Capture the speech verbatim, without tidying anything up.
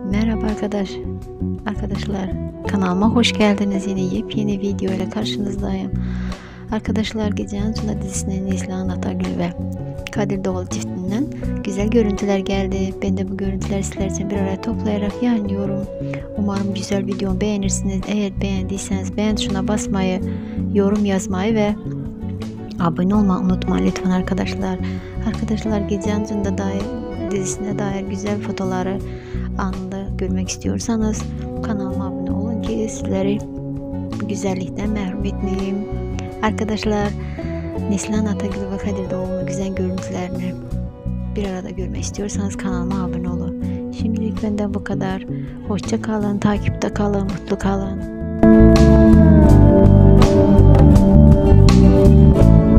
Merhaba arkadaş arkadaşlar kanalıma hoş geldiniz. Yine yepyeni video ile karşınızdayım. Arkadaşlar Gecenin Sonu dizisinin Neslihan Atagül ve Kadir Doğulu çiftinden güzel görüntüler geldi. Ben de bu görüntüleri sizler için bir araya toplayarak yayınlıyorum. Umarım güzel videomu beğenirsiniz. Eğer beğendiyseniz beğen tuşuna basmayı, yorum yazmayı ve abone olmayı unutmayın lütfen arkadaşlar. Arkadaşlar Gecenin Sonu dair dizisine dair güzel fotoğrafları anında görmek istiyorsanız kanalıma abone olun ki sizleri bu güzellikten mahrum etmeyeyim. Arkadaşlar Neslihan Atagül ve Kadir Doğulu'nun güzel görüntülerini bir arada görmek istiyorsanız kanalıma abone olun. Şimdilik benden bu kadar. Hoşça kalın, takipte kalın, mutlu kalın.